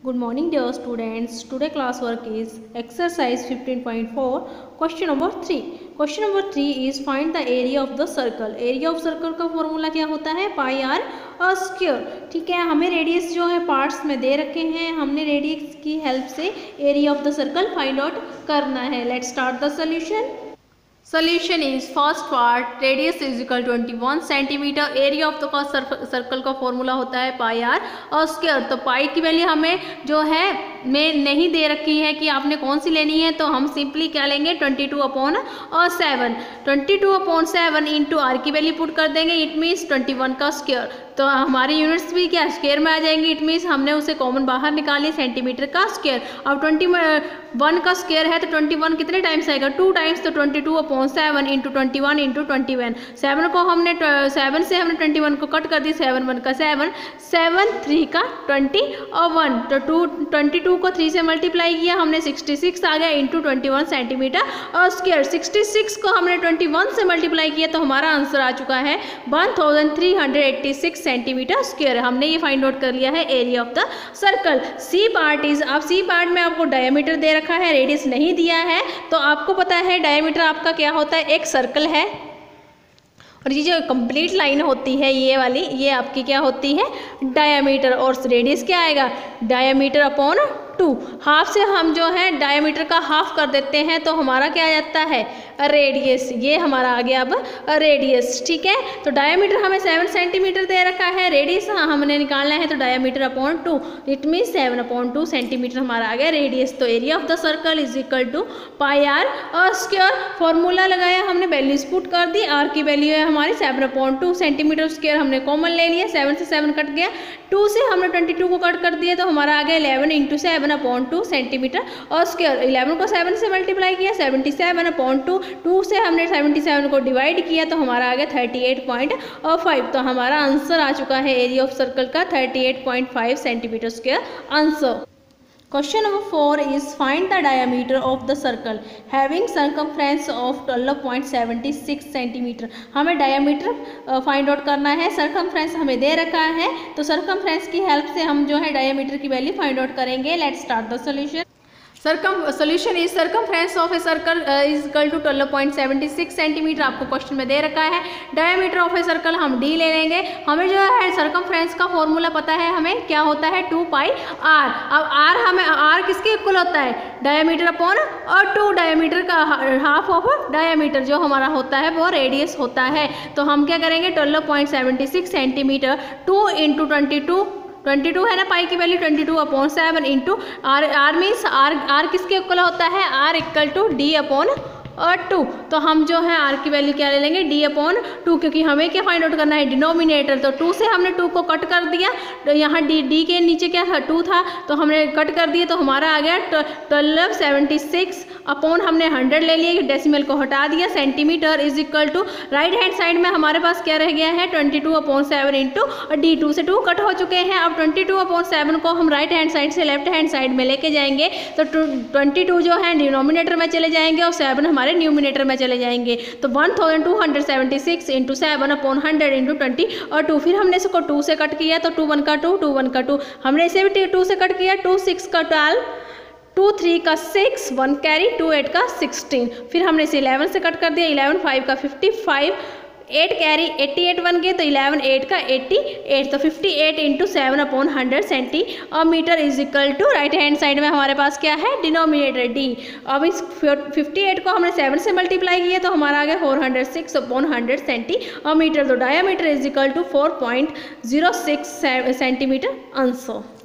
Good morning dear students. Today class work is exercise 15.4 question number 3. Question number 3 is find the area of the circle. Area of circle का formula क्या होता है? Pi r uh square. ठीक है, हमें radius जो है parts में दे रखे हैं, हमने रेडियस की हेल्प से area of the circle find out करना है. Let's start the solution. Solution is first part radius is equal 21 centimetre. Area of the circle का फॉर्मूला होता है पाई आर और स्क्वायर. तो पाई की वैल्यू हमें जो है में नहीं दे रखी है कि आपने कौन सी लेनी है, तो हम सिंपली क्या लेंगे 22/7. 22/7 इंटू आर की वैल्यू पुट कर देंगे. इट मीन्स 21 का स्क्वायर. तो हमारे यूनिट्स भी क्या स्क्वायर में आ जाएंगे. इट मीन्स हमने उसे कॉमन बाहर निकाली सेंटीमीटर का स्क्वायर. अब 21 का स्क्वायर है तो 21 कितने टाइम्स आएगा? 2 टाइम्स. तो 22/7 इंटू 21 इंटू 21. 7 को हमने 7 से हमने 21 को कट कर दी. 7 1 का 7, 7 3 का 20 और 1. तो 22 को 3 से मल्टीप्लाई किया हमने 66 आ गया इंटू 21 सेंटीमीटर और स्क्वायर. 66 को हमने 21 से मल्टीप्लाई किया तो हमारा आंसर आ चुका है 1386 सेंटीमीटर स्क्वायर. हमने ये फाइंड आउट कर लिया है area of the circle. C part is, अब सी पार्ट में आपको डायमीटर दे रखा है, रेडियस नहीं दिया है. तो आपको पता है डायमीटर आपका क्या होता है, एक सर्कल है और ये जो कंप्लीट लाइन होती है ये वाली, ये आपकी क्या होती है डायमीटर. और रेडियस क्या आएगा डायमीटर अपॉन 2. हाफ से हम जो है डायमीटर का हाफ कर देते हैं तो हमारा क्या आ जाता है रेडियस. ये हमारा आ गया अब रेडियस. ठीक है, तो डायमीटर हमें 7 सेंटीमीटर दे रखा है, रेडियस हमने निकालना है तो diameter upon 2. It mean 7/2 centimetre हमारा आ गया रेडियस. तो area of the circle is equal to pi r और स्क्वायर. फॉर्मूला लगाया हमने, वैल्यूज पुट कर दी. आर की वैल्यू है हमारी 7/2 सेंटीमीटर स्क्वायर. हमने कॉमन ले लिया, 7 से 7 कट गया. 2 से हमने 22 को कट कर दिया तो हमारा आ गया 11 इंटू 7/2 सेंटीमीटर और स्क्वायर. 11 को 7 से मल्टीप्लाई किया 77/2. 2 से हमने 77 को डिवाइड किया तो हमारा आ गया 38.5. तो हमारा आंसर आ चुका है एरिया ऑफ सर्कल का 38.5 centimetre square answer. Question number 4 is find the diameter of the circle having circumference of 12.76 centimetre. हमें डायमीटर फाइंड आउट करना है. सर्कमफ्रेंस हमें दे रखा है तो सर्कमफ्रेंस की हेल्प से हम जो है डायमीटर की वैल्यू फाइंड आउट करेंगे. Let's start the solution. Solution is circumference of a circle is equal to 12.76 centimetre. आपको क्वेश्चन में दे रखा है. डायमीटर ऑफ ए सर्कल हम डी ले लेंगे. हमें जो है सर्कमफ्रेंस का फॉर्मूला पता है, हमें क्या होता है 2 पाई आर. अब आर हमें आर किसके इक्वल होता है डायमीटर अपॉन और 2 डायमीटर का हाफ ऑफ डायमीटर जो हमारा होता है वो रेडियस होता है. तो हम क्या करेंगे 12.76 सेंटीमीटर 2 इंटू 22 है ना पाई की value 22/7 into r means r किसके इक्वल होता है r equal to D upon 2. तो हम जो है आर की वैल्यू क्या ले लेंगे D/2 क्योंकि हमें क्या फाइंड आउट करना है डिनोमिनेटर. तो 2 से हमने 2 को कट कर दिया तो यहाँ डी के नीचे क्या था 2 था तो हमने कट कर दिया तो हमारा आ गया 1276 अपॉन हमने 100 ले लिया, डेसिमल को हटा दिया. Centimetre is equal to right hand side में हमारे पास क्या रह गया है 22/7 इंटू डी. 2 से 2 कट हो चुके हैं. अब 22/7 को हम राइट हैंड साइड से लेफ्ट हैंड साइड में लेके जाएंगे तो 22 जो है डिनोमिनेटर में चले जाएंगे और 7 हमारे न्यूमिनेटर में चले जाएंगे. तो 1276 इंटू 7/100 इंटू 20 और 2. फिर हमने इसको 2 से कट किया तो 2 1 का 2, 2 1 का 2. हमने इसे भी 2 से कट किया 2 6 का 12, 2 3 का 6, 1 कैरी 2 8 का 16. फिर हमने इसे 11 से कट कर दिया 11 5 का 55, 8 कैरी 88 बन गए तो 11 8 का 88. तो 58 into 7/100 centimetre is equal to right hand side में हमारे पास क्या है डिनोमिनेटर डी. अब इस 58 को हमने 7 से मल्टीप्लाई किया तो हमारा आ गया 406/100 सेंटीमीटर. तो diameter is equal to 4.06 centimetre answer.